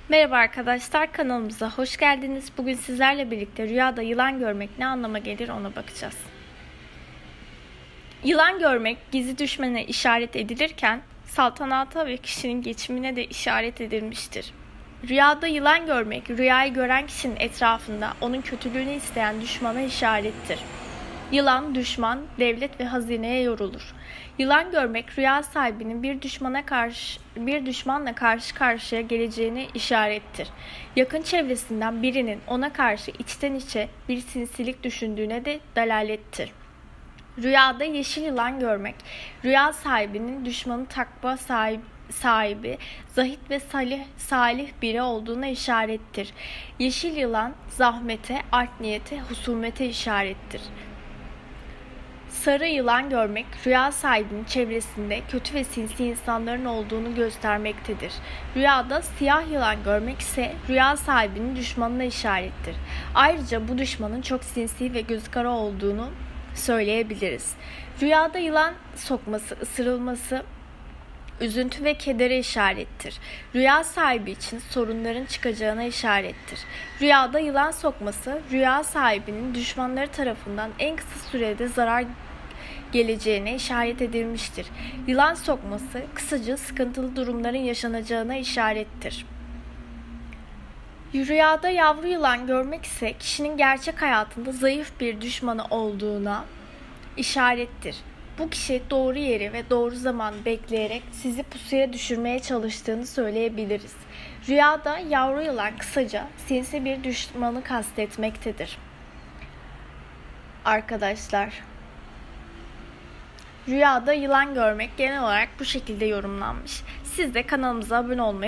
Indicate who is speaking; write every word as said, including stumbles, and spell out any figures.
Speaker 1: Merhaba arkadaşlar, kanalımıza hoş geldiniz. Bugün sizlerle birlikte rüyada yılan görmek ne anlama gelir ona bakacağız. Yılan görmek gizli düşmene işaret edilirken saltanata ve kişinin geçimine de işaret edilmiştir. Rüyada yılan görmek, rüyayı gören kişinin etrafında onun kötülüğünü isteyen düşmana işarettir. Yılan, düşman, devlet ve hazineye yorulur. Yılan görmek rüya sahibinin bir düşmana karşı bir düşmanla karşı karşıya geleceğine işarettir. Yakın çevresinden birinin ona karşı içten içe bir sinsilik düşündüğüne de delalettir. Rüyada yeşil yılan görmek, rüya sahibinin düşmanı takva sahibi, sahibi zahit ve salih, salih biri olduğuna işarettir. Yeşil yılan zahmete, art niyete, husumete işarettir. Sarı yılan görmek, rüya sahibinin çevresinde kötü ve sinsi insanların olduğunu göstermektedir. Rüyada siyah yılan görmek ise rüya sahibinin düşmanına işarettir. Ayrıca bu düşmanın çok sinsi ve gözü kara olduğunu söyleyebiliriz. Rüyada yılan sokması, ısırılması, üzüntü ve kedere işarettir. Rüya sahibi için sorunların çıkacağına işarettir. Rüyada yılan sokması, rüya sahibinin düşmanları tarafından en kısa sürede zarar geleceğine işaret edilmiştir. Yılan sokması, kısaca sıkıntılı durumların yaşanacağına işarettir. Rüyada yavru yılan görmek ise kişinin gerçek hayatında zayıf bir düşmanı olduğuna işarettir. Bu kişi doğru yeri ve doğru zamanı bekleyerek sizi pusuya düşürmeye çalıştığını söyleyebiliriz. Rüyada yavru yılan kısaca sinsi bir düşmanı kastetmektedir. Arkadaşlar, rüyada yılan görmek genel olarak bu şekilde yorumlanmış. Siz de kanalımıza abone olmayı